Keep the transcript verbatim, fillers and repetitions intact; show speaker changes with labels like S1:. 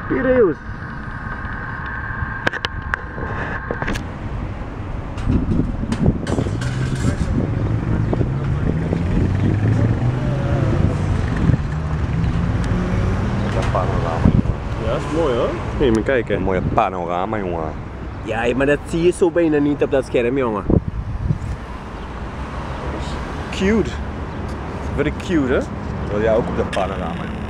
S1: Piraeus.
S2: Panorama, jongen.
S1: Ja, dat is mooi hoor. Hé, maar kijken.
S2: Een mooie panorama, jongen.
S1: Ja, maar dat zie je zo bijna niet op dat scherm, jongen. Cute. Very cute, hè?
S2: Wil jij ook op de panorama, jongen?